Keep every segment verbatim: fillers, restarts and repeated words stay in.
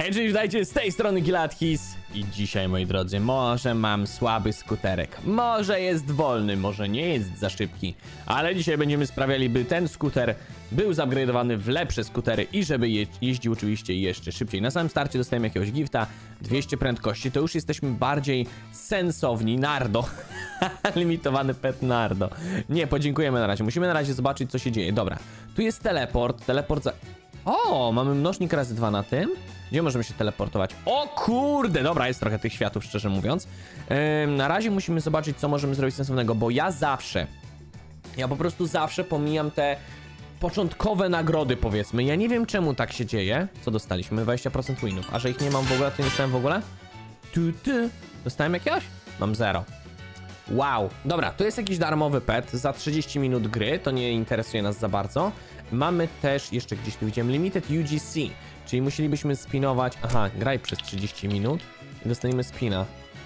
Hej, cześć, witajcie, z tej strony Gilathis. I dzisiaj, moi drodzy, może mam słaby skuterek. Może jest wolny, może nie jest za szybki. Ale dzisiaj będziemy sprawiali, by ten skuter był zupgrade'owany w lepsze skutery i żeby je jeździł oczywiście jeszcze szybciej. Na samym starcie dostajemy jakiegoś gifta, dwieście prędkości, to już jesteśmy bardziej sensowni. Nardo. Limitowany pet Nardo. Nie, podziękujemy na razie. Musimy na razie zobaczyć, co się dzieje. Dobra, tu jest teleport. Teleport za... O, mamy mnożnik razy dwa na tym. Gdzie możemy się teleportować? O kurde, dobra, jest trochę tych światów, szczerze mówiąc. Yy, na razie musimy zobaczyć, co możemy zrobić sensownego, bo ja zawsze, ja po prostu zawsze pomijam te początkowe nagrody, powiedzmy. Ja nie wiem, czemu tak się dzieje. Co dostaliśmy? dwadzieścia procent winów. A że ich nie mam w ogóle, to nie dostałem w ogóle? Tu, tu. Dostałem jakiegoś? Mam zero. Wow. Dobra, to jest jakiś darmowy pet za trzydzieści minut gry. To nie interesuje nas za bardzo. Mamy też, jeszcze gdzieś tu widziałem, Limited U G C. Czyli musielibyśmy spinować... Aha, graj przez trzydzieści minut i dostaniemy spina.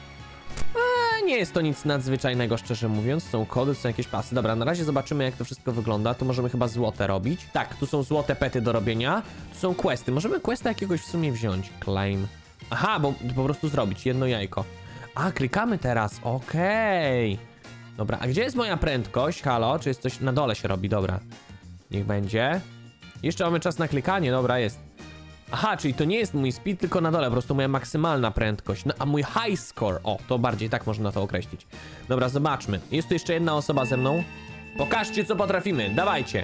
Eee, nie jest to nic nadzwyczajnego, szczerze mówiąc. Są kody, są jakieś pasy. Dobra, na razie zobaczymy, jak to wszystko wygląda. Tu możemy chyba złote robić. Tak, tu są złote pety do robienia. Tu są questy. Możemy questa jakiegoś w sumie wziąć. Claim. Aha, bo po prostu zrobić jedno jajko. A, klikamy teraz. Okej. Okay. Dobra, a gdzie jest moja prędkość? Halo? Czy jest coś na dole się robi? Dobra. Niech będzie. Jeszcze mamy czas na klikanie. Dobra, jest. Aha, czyli to nie jest mój speed, tylko na dole, po prostu moja maksymalna prędkość. No, a mój high score, o, to bardziej tak można to określić. Dobra, zobaczmy. Jest tu jeszcze jedna osoba ze mną. Pokażcie, co potrafimy, dawajcie.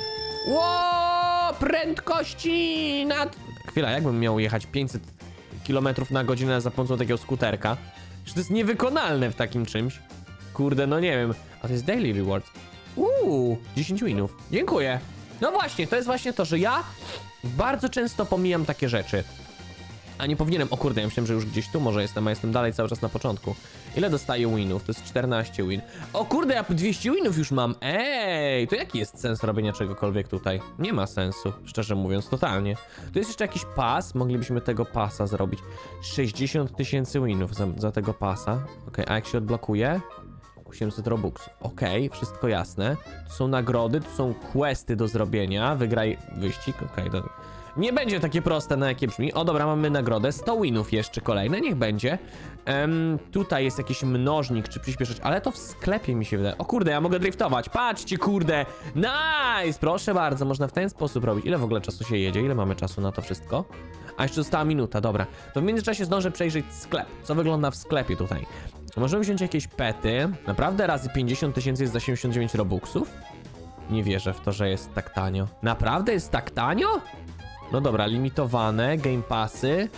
Ło, prędkości nad... Chwila, jakbym miał jechać pięćset kilometrów na godzinę za pomocą takiego skuterka? Że to jest niewykonalne w takim czymś. Kurde, no nie wiem. A to jest daily reward. Uuu, dziesięć winów. Dziękuję. No właśnie, to jest właśnie to, że ja bardzo często pomijam takie rzeczy. A nie powinienem, o kurde, ja myślałem, że już gdzieś tu może jestem, a jestem dalej cały czas na początku. Ile dostaję winów? To jest czternaście win. O kurde, ja dwieście winów już mam. Ej, to jaki jest sens robienia czegokolwiek tutaj? Nie ma sensu, szczerze mówiąc, totalnie. Tu jest jeszcze jakiś pas, moglibyśmy tego pasa zrobić. sześćdziesiąt tysięcy winów za, za tego pasa. Okej, okay, a jak się odblokuje? osiemset robuxów. Okej, okay, wszystko jasne. Tu są nagrody, tu są questy do zrobienia. Wygraj wyścig. Okej, okay, nie będzie takie proste, na jakie brzmi. O, dobra, mamy nagrodę. sto winów jeszcze kolejne, niech będzie. Um, tutaj jest jakiś mnożnik, czy przyspieszyć, ale to w sklepie mi się wydaje. O kurde, ja mogę driftować. Patrzcie, kurde. Nice! Proszę bardzo, można w ten sposób robić. Ile w ogóle czasu się jedzie? Ile mamy czasu na to wszystko? A jeszcze została minuta, dobra. To w międzyczasie zdążę przejrzeć sklep. Co wygląda w sklepie tutaj? Możemy wziąć jakieś pety. Naprawdę razy pięćdziesiąt tysięcy jest za siedemdziesiąt dziewięć robuxów? Nie wierzę w to, że jest tak tanio. Naprawdę jest tak tanio? No dobra, limitowane, game passy.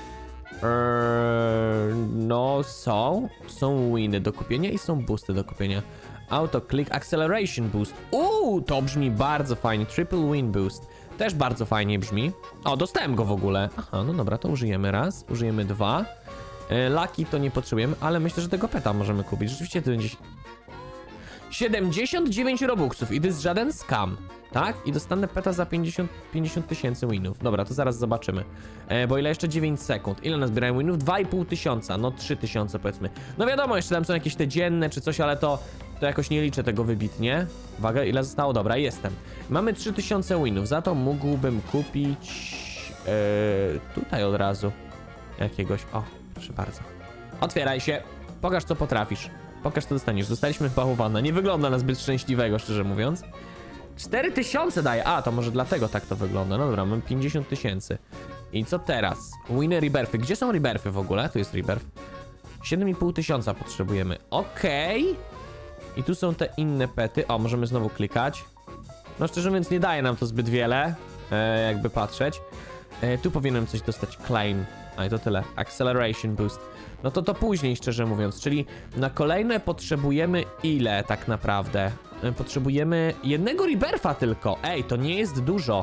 Eee, no są. Są winy do kupienia i są boosty do kupienia. Auto click acceleration boost. Uuu, to brzmi bardzo fajnie. Triple win boost. Też bardzo fajnie brzmi. O, dostałem go w ogóle. Aha, no dobra, to użyjemy raz. Użyjemy dwa. Lucky to nie potrzebujemy, ale myślę, że tego peta możemy kupić. Rzeczywiście to będzie siedemdziesiąt dziewięć robuxów i to jest żaden scam, tak? I dostanę peta za pięćdziesiąt tysięcy winów. Dobra, to zaraz zobaczymy. E, bo ile jeszcze? dziewięć sekund. Ile nazbierałem winów? dwa i pół tysiąca. No trzy tysiące powiedzmy. No wiadomo, jeszcze tam są jakieś te dzienne czy coś, ale to, to jakoś nie liczę tego wybitnie. Uwaga, ile zostało? Dobra, jestem. Mamy trzy tysiące winów. Za to mógłbym kupić e, tutaj od razu jakiegoś. O. Proszę bardzo. Otwieraj się. Pokaż, co potrafisz. Pokaż, co dostaniesz. Dostaliśmy bałwana. Nie wygląda na zbyt szczęśliwego, szczerze mówiąc. cztery tysiące daje. A, to może dlatego tak to wygląda. No dobra, mamy pięćdziesiąt tysięcy. I co teraz? Winy rebirthy. Gdzie są rebirthy w ogóle? Tu jest rebirth. siedem i pół tysiąca potrzebujemy. Okej. Okay. I tu są te inne pety. O, możemy znowu klikać. No szczerze mówiąc, nie daje nam to zbyt wiele. E, jakby patrzeć. E, tu powinienem coś dostać. Claim. A i to tyle. Acceleration boost. No to to później, szczerze mówiąc. Czyli na kolejne potrzebujemy ile tak naprawdę? Potrzebujemy jednego rebirtha tylko. Ej, to nie jest dużo.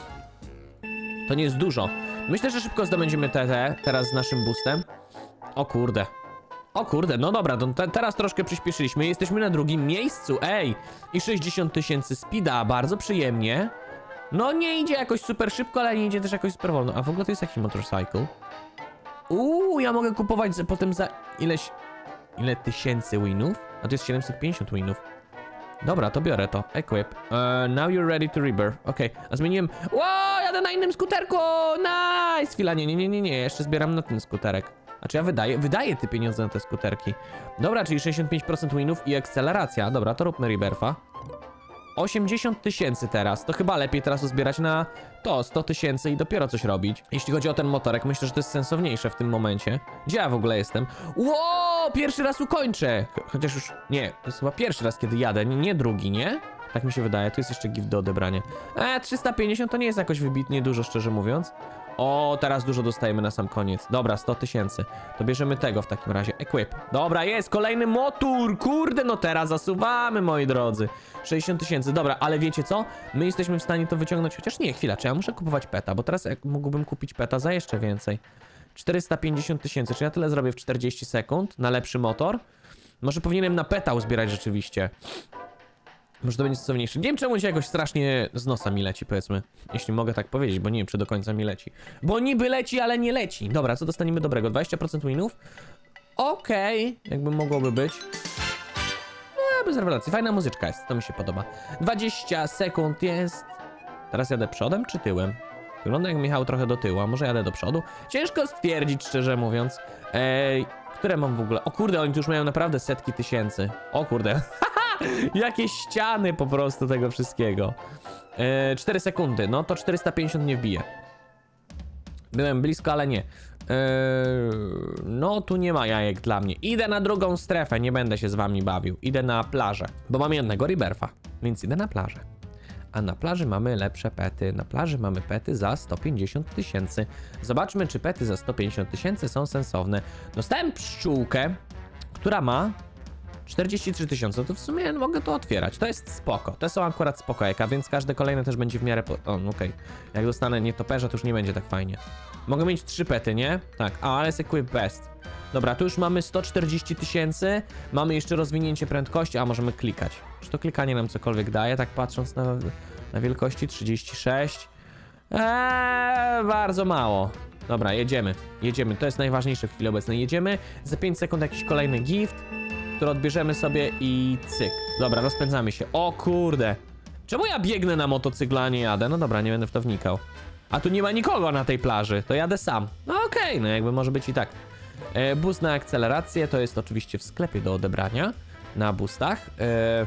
To nie jest dużo. Myślę, że szybko zdobędziemy te, te teraz z naszym boostem. O kurde. O kurde, no dobra, to te, teraz troszkę przyspieszyliśmy. Jesteśmy na drugim miejscu. Ej, i sześćdziesiąt tysięcy speeda. Bardzo przyjemnie. No nie idzie jakoś super szybko, ale nie idzie też jakoś super wolno. A w ogóle to jest jakiś motorcycle? Uuu, ja mogę kupować za, potem za ileś... Ile tysięcy winów? A to jest siedemset pięćdziesiąt winów. Dobra, to biorę to. Equip. Uh, now you're ready to rebirth. Okej, okay. A zmieniłem... Wow, ja jadę na innym skuterku! Nice! Chwila, nie, nie, nie, nie, nie, jeszcze zbieram na ten skuterek. Znaczy ja wydaję, wydaję te pieniądze na te skuterki. Dobra, czyli sześćdziesiąt pięć procent winów i akceleracja. Dobra, to róbmy Rebirtha. osiemdziesiąt tysięcy teraz. To chyba lepiej teraz uzbierać na to sto tysięcy i dopiero coś robić. Jeśli chodzi o ten motorek, myślę, że to jest sensowniejsze w tym momencie. Gdzie ja w ogóle jestem? Ło, pierwszy raz ukończę! Ch chociaż już... Nie, to jest chyba pierwszy raz, kiedy jadę, nie, nie drugi, nie? Tak mi się wydaje, tu jest jeszcze gift do odebrania. E, trzysta pięćdziesiąt to nie jest jakoś wybitnie dużo, szczerze mówiąc. O, teraz dużo dostajemy na sam koniec. Dobra, sto tysięcy. To bierzemy tego w takim razie. Equip. Dobra, jest kolejny motor. Kurde, no teraz zasuwamy, moi drodzy. sześćdziesiąt tysięcy. Dobra, ale wiecie co? My jesteśmy w stanie to wyciągnąć. Chociaż nie, chwila, czy ja muszę kupować peta? Bo teraz jak mógłbym kupić peta za jeszcze więcej. czterysta pięćdziesiąt tysięcy. Czy ja tyle zrobię w czterdzieści sekund na lepszy motor? Może powinienem na peta uzbierać rzeczywiście. Może to będzie sensowniejsze. Nie wiem, czemu się jakoś strasznie z nosa mi leci, powiedzmy. Jeśli mogę tak powiedzieć, bo nie wiem, czy do końca mi leci. Bo niby leci, ale nie leci. Dobra, co dostaniemy dobrego? dwadzieścia procent winów? Okej, okay. Jakby mogłoby być. No, bez rewelacji. Fajna muzyczka jest, to mi się podoba. dwadzieścia sekund jest. Teraz jadę przodem czy tyłem? Wygląda jak Michał trochę do tyłu, a może jadę do przodu? Ciężko stwierdzić, szczerze mówiąc. Ej, które mam w ogóle? O kurde, oni tu już mają naprawdę setki tysięcy. O kurde. Jakieś ściany po prostu tego wszystkiego. Eee, cztery sekundy, no to czterysta pięćdziesiąt nie wbije. Byłem blisko, ale nie. Eee, no tu nie ma jajek dla mnie. Idę na drugą strefę, nie będę się z wami bawił. Idę na plażę, bo mam jednego Rebirtha, więc idę na plażę. A na plaży mamy lepsze pety. Na plaży mamy pety za sto pięćdziesiąt tysięcy. Zobaczmy, czy pety za sto pięćdziesiąt tysięcy są sensowne. Dostałem pszczółkę, która ma czterdzieści trzy tysiące, to w sumie mogę to otwierać. To jest spoko. Te są akurat spoko jaka, więc każde kolejne też będzie w miarę... Po... O, okej. Okay. Jak dostanę nietoperza, to już nie będzie tak fajnie. Mogę mieć trzy pety, nie? Tak. A, ale jest equip best. Dobra, tu już mamy sto czterdzieści tysięcy. Mamy jeszcze rozwinięcie prędkości, a możemy klikać. Czy to klikanie nam cokolwiek daje, tak patrząc na, na wielkości? trzydzieści sześć. Eee, bardzo mało. Dobra, jedziemy. Jedziemy. To jest najważniejsze w chwili obecnej. Jedziemy. Za pięć sekund jakiś kolejny gift, który odbierzemy sobie i cyk. Dobra, rozpędzamy się. O kurde. Czemu ja biegnę na motocyklu, a nie jadę? No dobra, nie będę w to wnikał. A tu nie ma nikogo na tej plaży. To jadę sam. No okej, okay, no jakby może być i tak. E, boost na akcelerację to jest oczywiście w sklepie do odebrania. Na boostach. E,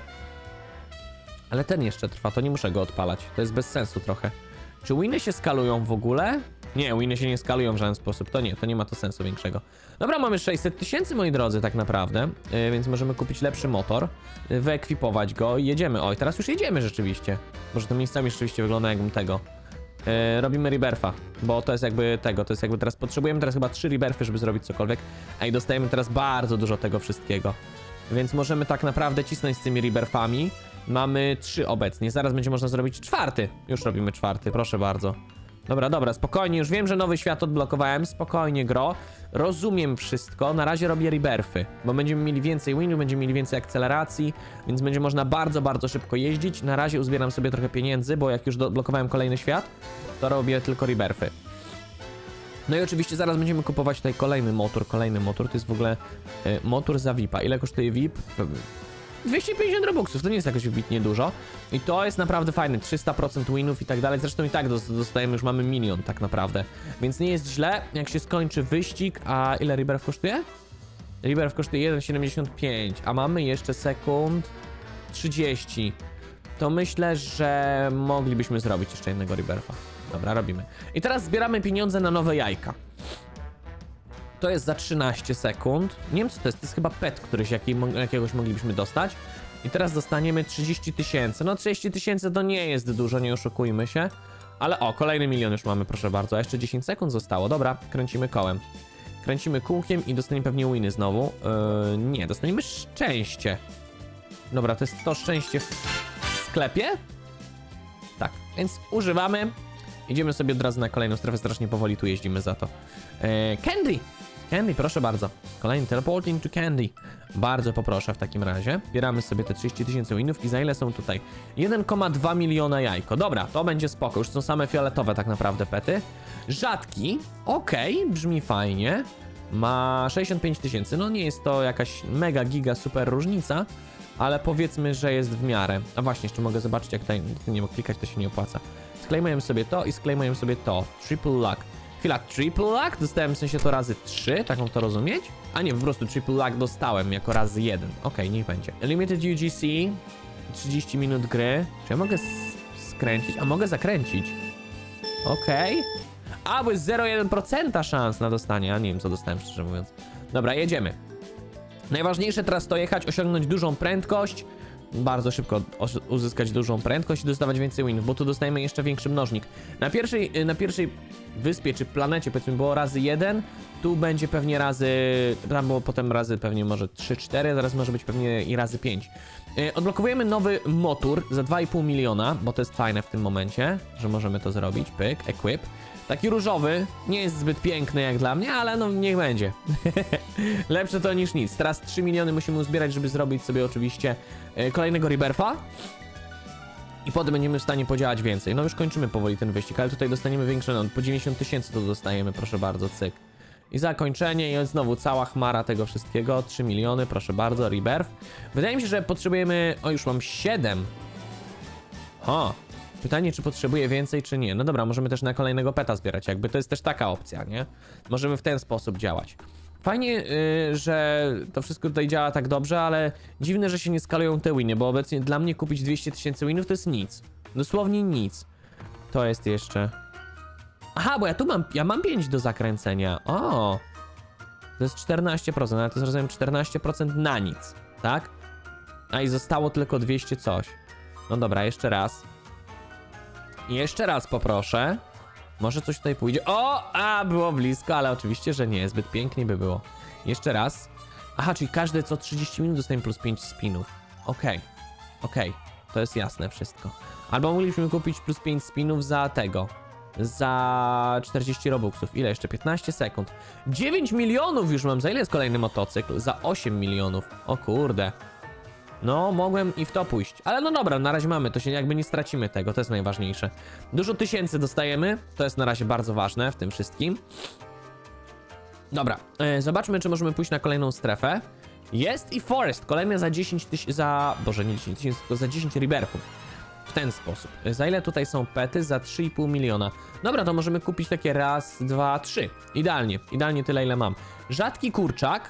ale ten jeszcze trwa, to nie muszę go odpalać. To jest bez sensu trochę. Czy winy się skalują w ogóle? Nie, winy się nie skalują w żaden sposób. To nie, to nie ma to sensu większego. Dobra, mamy sześćset tysięcy, moi drodzy, tak naprawdę. Yy, więc możemy kupić lepszy motor, yy, wyekwipować go i jedziemy. Oj, teraz już jedziemy rzeczywiście. Może to miejscami rzeczywiście wygląda jakbym tego. Yy, robimy Rebirtha, bo to jest jakby tego, to jest jakby teraz potrzebujemy teraz chyba trzy Rebirthy, żeby zrobić cokolwiek. A i dostajemy teraz bardzo dużo tego wszystkiego. Więc możemy tak naprawdę cisnąć z tymi Rebirthami. Mamy trzy obecnie, zaraz będzie można zrobić czwarty. Już robimy czwarty, proszę bardzo. Dobra, dobra, spokojnie, już wiem, że nowy świat odblokowałem, spokojnie gro. Rozumiem wszystko, na razie robię Rebirthy, bo będziemy mieli więcej winów, będziemy mieli więcej akceleracji, więc będzie można bardzo, bardzo szybko jeździć. Na razie uzbieram sobie trochę pieniędzy, bo jak już odblokowałem kolejny świat, to robię tylko Rebirthy. No i oczywiście zaraz będziemy kupować tutaj kolejny motor, kolejny motor, to jest w ogóle y, motor za V I P-a. Ile kosztuje V I P? dwieście pięćdziesiąt robuxów, to nie jest jakoś wybitnie dużo. I to jest naprawdę fajne, trzysta procent winów i tak dalej. Zresztą i tak dostajemy, już mamy milion tak naprawdę. Więc nie jest źle, jak się skończy wyścig. A ile Rebirth kosztuje? Rebirth kosztuje jeden siedemdziesiąt pięć, a mamy jeszcze sekund trzydzieści. To myślę, że moglibyśmy zrobić jeszcze jednego Rebirtha. Dobra, robimy. I teraz zbieramy pieniądze na nowe jajka. To jest za trzynaście sekund. Nie wiem co to jest, to jest chyba pet, któryś jaki, jakiegoś moglibyśmy dostać. I teraz dostaniemy trzydzieści tysięcy. No trzydzieści tysięcy to nie jest dużo, nie oszukujmy się. Ale o, kolejny milion już mamy, proszę bardzo. A jeszcze dziesięć sekund zostało. Dobra, kręcimy kołem. Kręcimy kółkiem i dostaniemy pewnie winy znowu. Yy, nie, dostaniemy szczęście. Dobra, to jest to szczęście w sklepie? Tak, więc używamy. Idziemy sobie od razu na kolejną strefę, strasznie powoli tu jeździmy za to. Eee, Candy! Candy, proszę bardzo. Kolejny teleporting to Candy. Bardzo poproszę w takim razie. Bieramy sobie te trzydzieści tysięcy winów i za ile są tutaj? jeden przecinek dwa miliona jajko. Dobra, to będzie spoko. Już są same fioletowe tak naprawdę pety. Rzadki. Okej, okay, brzmi fajnie. Ma sześćdziesiąt pięć tysięcy. No nie jest to jakaś mega giga super różnica, ale powiedzmy, że jest w miarę. A właśnie, jeszcze mogę zobaczyć jak tutaj... Nie mogę klikać, to się nie opłaca. Sklejmujemy sobie to i sklejmujemy sobie to. Triple luck. Chwila, triple luck? Dostałem w sensie to razy trzy, tak mam to rozumieć? A nie, po prostu triple luck dostałem jako razy jeden. Okej, okay, niech będzie. Limited U G C. trzydzieści minut gry. Czy ja mogę skręcić? A mogę zakręcić. Okej. Okay. A, bo jest zero przecinek jeden procent szans na dostanie. A nie wiem, co dostałem, szczerze mówiąc. Dobra, jedziemy. Najważniejsze teraz to jechać, osiągnąć dużą prędkość. Bardzo szybko uzyskać dużą prędkość i dostawać więcej winów, bo tu dostajemy jeszcze większy mnożnik. Na pierwszej, na pierwszej wyspie czy planecie, powiedzmy, było razy jeden. Tu będzie pewnie razy... Tam było potem razy pewnie może trzy cztery, zaraz może być pewnie i razy pięć. Odblokowujemy nowy motor za dwa i pół miliona, bo to jest fajne w tym momencie, że możemy to zrobić. Pyk, equip. Taki różowy, nie jest zbyt piękny jak dla mnie, ale no niech będzie. Lepsze to niż nic. Teraz trzy miliony musimy uzbierać, żeby zrobić sobie oczywiście kolejnego Rebirtha. I potem będziemy w stanie podziałać więcej. No już kończymy powoli ten wyścig, ale tutaj dostaniemy większe, no po dziewięćdziesiąt tysięcy to dostajemy, proszę bardzo, cyk. I zakończenie i znowu cała chmara tego wszystkiego, trzy miliony, proszę bardzo, Rebirth. Wydaje mi się, że potrzebujemy, o już mam siedem. O, pytanie, czy potrzebuję więcej, czy nie. No dobra, możemy też na kolejnego peta zbierać, jakby to jest też taka opcja, nie? Możemy w ten sposób działać. Fajnie, yy, że to wszystko tutaj działa tak dobrze, ale dziwne, że się nie skalują te winy, bo obecnie dla mnie kupić dwieście tysięcy winów to jest nic. Dosłownie nic. To jest jeszcze... Aha, bo ja tu mam, ja mam pięć do zakręcenia. O, to jest czternaście procent, ale to zrozumiałem czternaście procent na nic, tak? A i zostało tylko dwieście coś. No dobra, jeszcze raz. Jeszcze raz poproszę. Może coś tutaj pójdzie. O, a było blisko, ale oczywiście, że nie. Zbyt pięknie by było. Jeszcze raz. Aha, czyli każde co trzydzieści minut dostajemy plus pięć spinów. Okej, okay. okej, okay. To jest jasne wszystko. Albo mogliśmy kupić plus pięć spinów za tego. Za czterdzieści robuxów. Ile jeszcze? piętnaście sekund. dziewięć milionów już mam. Za ile jest kolejny motocykl? Za osiem milionów. O kurde. No, mogłem i w to pójść. Ale no dobra, na razie mamy. To się jakby nie stracimy tego. To jest najważniejsze. Dużo tysięcy dostajemy. To jest na razie bardzo ważne w tym wszystkim. Dobra. E, zobaczmy, czy możemy pójść na kolejną strefę. Jest i Forest. Kolejne za dziesięć tysięcy... Za... Boże, nie dziesięć tysięcy, tylko za dziesięć Rebirthów. W ten sposób. Za ile tutaj są pety? Za trzy i pół miliona. Dobra, to możemy kupić takie raz, dwa, trzy. Idealnie. Idealnie tyle, ile mam. Rzadki kurczak.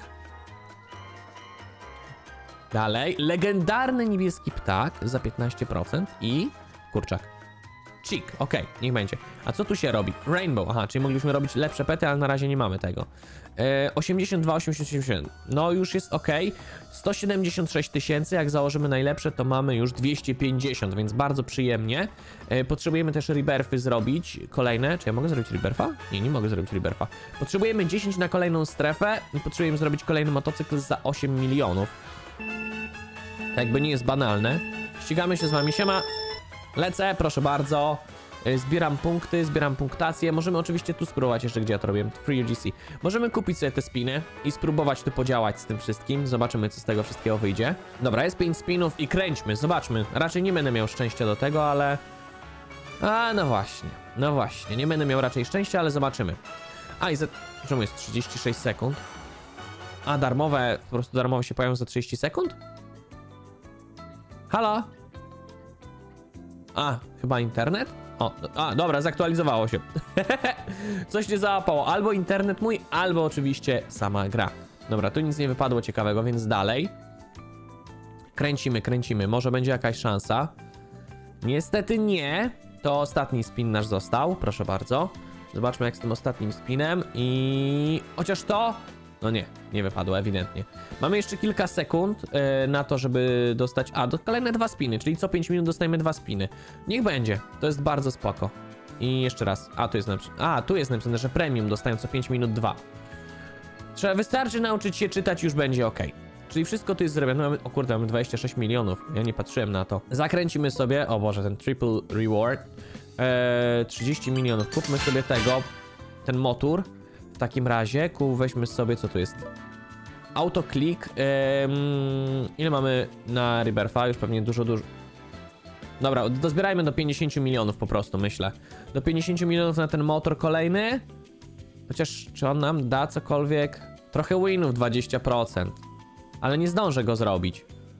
Dalej. Legendarny niebieski ptak za piętnaście procent i kurczak. Chick. Okej, okay, niech będzie. A co tu się robi? Rainbow. Aha, czyli mogliśmy robić lepsze pety, ale na razie nie mamy tego. E, osiemdziesiąt dwa, osiemdziesiąt siedem. No już jest ok. sto siedemdziesiąt sześć tysięcy. Jak założymy najlepsze, to mamy już dwieście pięćdziesiąt, więc bardzo przyjemnie. E, potrzebujemy też Rebirthy zrobić. Kolejne. Czy ja mogę zrobić Rebirtha? Nie, nie mogę zrobić Rebirtha. Potrzebujemy dziesięć na kolejną strefę i potrzebujemy zrobić kolejny motocykl za osiem milionów. Tak jakby nie jest banalne. Ścigamy się z wami. Siema. Lecę, proszę bardzo. Zbieram punkty, zbieram punktację. Możemy oczywiście tu spróbować jeszcze, gdzie ja to robiłem. Free U G C. Możemy kupić sobie te spiny i spróbować tu podziałać z tym wszystkim. Zobaczymy, co z tego wszystkiego wyjdzie. Dobra, jest pięć spinów i kręćmy. Zobaczmy. Raczej nie będę miał szczęścia do tego, ale... A, no właśnie. No właśnie. Nie będę miał raczej szczęścia, ale zobaczymy. A, i za... Czemu jest trzydzieści sześć sekund? A, darmowe... Po prostu darmowe się pojawią za trzydzieści sekund? Halo? A, chyba internet? O, a, dobra, zaktualizowało się. Coś nie załapało. Albo internet mój, albo oczywiście sama gra. Dobra, tu nic nie wypadło ciekawego, więc dalej. Kręcimy, kręcimy. Może będzie jakaś szansa. Niestety nie. To ostatni spin nasz został. Proszę bardzo. Zobaczmy, jak z tym ostatnim spinem. I... Chociaż to... No nie, nie wypadło ewidentnie. Mamy jeszcze kilka sekund yy, na to, żeby dostać... A, do kolejne dwa spiny, czyli co pięć minut dostajemy dwa spiny. Niech będzie, to jest bardzo spoko. I jeszcze raz. A, tu jest napisane, a, tu jest napisane, że premium dostają co pięć minut dwa. Trzeba, wystarczy nauczyć się czytać, już będzie ok. Czyli wszystko tu jest zrobione. Mamy, o kurde, mamy dwadzieścia sześć milionów. Ja nie patrzyłem na to. Zakręcimy sobie, o Boże, ten triple reward. Eee, trzydzieści milionów. Kupmy sobie tego, ten motor. W takim razie, ku, weźmy sobie, co tu jest? Autoklik. Ehm, ile mamy na Rebirtha? Już pewnie dużo, dużo. Dobra, dozbierajmy do pięćdziesięciu milionów po prostu, myślę. Do pięćdziesięciu milionów na ten motor kolejny. Chociaż, czy on nam da cokolwiek? Trochę winów, dwadzieścia procent. Ale nie zdążę go zrobić.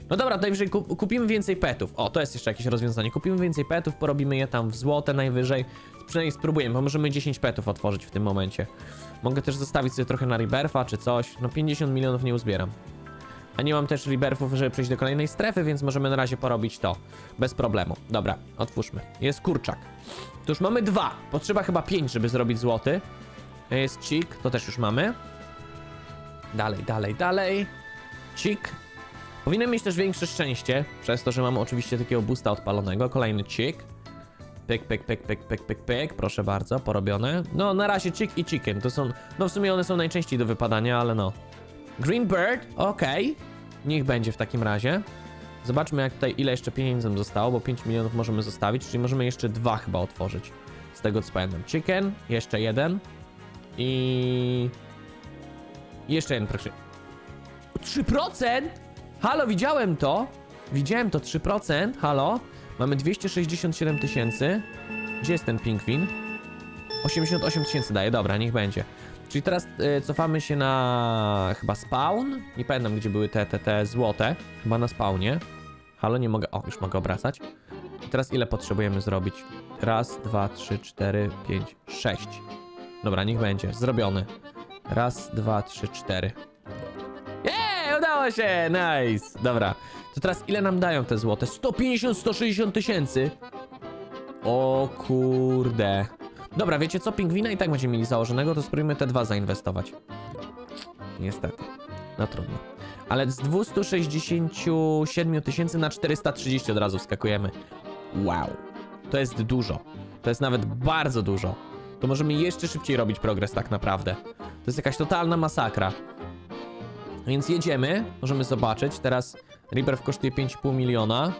No dobra, najwyżej kup kupimy więcej petów. O, to jest jeszcze jakieś rozwiązanie. Kupimy więcej petów, porobimy je tam w złote najwyżej. Przynajmniej spróbujemy, bo możemy dziesięć petów otworzyć w tym momencie. Mogę też zostawić sobie trochę na rebirfa czy coś. No pięćdziesiąt milionów nie uzbieram. A nie mam też rebirfów, żeby przejść do kolejnej strefy, więc możemy na razie porobić to. Bez problemu. Dobra, otwórzmy. Jest kurczak. To już mamy dwa. Potrzeba chyba pięć, żeby zrobić złoty. Jest cik, to też już mamy. Dalej, dalej, dalej. Cik. Powinien mieć też większe szczęście, przez to, że mamy oczywiście takiego boosta odpalonego. Kolejny cik. Pyk, pyk, pyk, pyk, pyk, pyk, pyk. Proszę bardzo, porobione. No, na razie cik i chicken. To są, no w sumie one są najczęściej do wypadania, ale no. Green Bird, okej. Okay. Niech będzie w takim razie. Zobaczmy, jak tutaj, ile jeszcze pieniędzy nam zostało, bo pięć milionów możemy zostawić, czyli możemy jeszcze dwa chyba otworzyć. Z tego co pamiętam. Chicken, jeszcze jeden. I... jeszcze jeden, proszę. trzy procent? Halo, widziałem to. Widziałem to, trzy procent. Halo. Mamy dwieście sześćdziesiąt siedem tysięcy. Gdzie jest ten pingwin? osiemdziesiąt osiem tysięcy daje, dobra, niech będzie. Czyli teraz y, cofamy się na... chyba spawn? Nie pamiętam, gdzie były te, te, te złote. Chyba na spawnie. Halo, nie mogę... o, już mogę obracać. I teraz ile potrzebujemy zrobić? Raz, dwa, trzy, cztery, pięć, sześć. Dobra, niech będzie. Zrobiony. Raz, dwa, trzy, cztery. Jeee, udało się! Nice! Dobra. To teraz ile nam dają te złote? sto pięćdziesiąt, sto sześćdziesiąt tysięcy. O kurde. Dobra, wiecie co? Pingwina i tak będziemy mieli założonego, to spróbujmy te dwa zainwestować. Niestety. No trudno. Ale z dwieście sześćdziesiąt siedem tysięcy na czterysta trzydzieści od razu wskakujemy. Wow. To jest dużo. To jest nawet bardzo dużo. To możemy jeszcze szybciej robić progres tak naprawdę. To jest jakaś totalna masakra. Więc jedziemy. Możemy zobaczyć. Teraz Rebirth kosztuje pięć i pół miliona.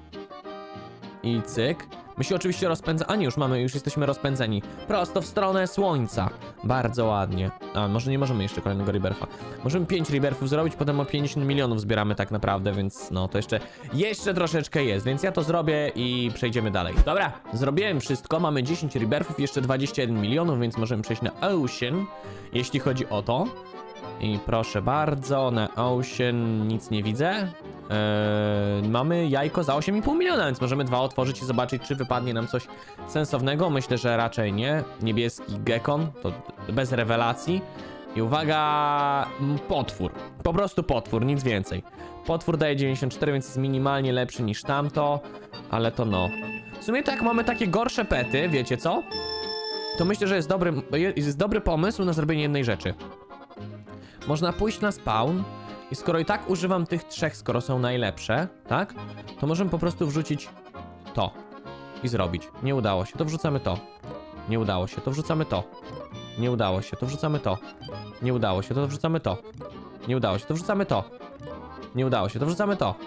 I cyk. My się oczywiście rozpędzamy. A nie, już mamy, już jesteśmy rozpędzeni. Prosto w stronę słońca. Bardzo ładnie. A, może nie możemy jeszcze kolejnego Rebirtha. Możemy pięć Rebirthów zrobić, potem o pięćdziesiąt milionów zbieramy tak naprawdę, więc no to jeszcze, jeszcze troszeczkę jest. Więc ja to zrobię i przejdziemy dalej. Dobra, zrobiłem wszystko. Mamy dziesięć Rebirthów, jeszcze dwadzieścia jeden milionów, więc możemy przejść na Ocean, jeśli chodzi o to. I proszę bardzo, na Ocean nic nie widzę. Eee, mamy jajko za osiem i pół miliona, więc możemy dwa otworzyć i zobaczyć, czy wypadnie nam coś sensownego. Myślę, że raczej nie. Niebieski gekon, to bez rewelacji. I uwaga, potwór. Po prostu potwór, nic więcej. Potwór daje dziewięćdziesiąt cztery, więc jest minimalnie lepszy niż tamto, ale to no. W sumie to jak mamy takie gorsze pety, wiecie co? To myślę, że jest dobry, jest dobry pomysł na zrobienie jednej rzeczy. Można pójść na spawn i skoro i tak używam tych trzech, skoro są najlepsze, tak? To możemy po prostu wrzucić to i zrobić. Nie udało się, to wrzucamy to. Nie udało się, to wrzucamy to. Nie udało się, to wrzucamy to. Nie udało się, to wrzucamy to. Nie udało się, to wrzucamy to. Nie udało się, to wrzucamy to.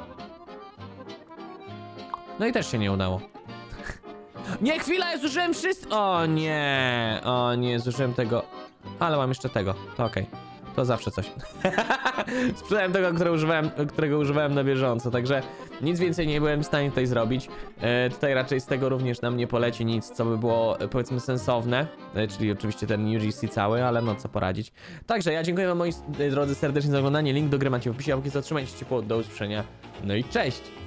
No i też się nie udało. Nie, chwila, ja zużyłem wszystko. O nie, o nie, zużyłem tego. Ale mam jeszcze tego, to okej. Okay. To zawsze coś. Sprzedałem tego, które używałem, którego używałem na bieżąco, także nic więcej nie byłem w stanie tutaj zrobić. E, tutaj raczej z tego również nam nie poleci nic, co by było, powiedzmy, sensowne. E, czyli oczywiście ten U G C cały, ale no co poradzić. Także ja dziękuję wam, moi drodzy, serdecznie za oglądanie. Link do gry macie w opisie, a póki co trzymajcie się ciepło, do usłyszenia. No i cześć!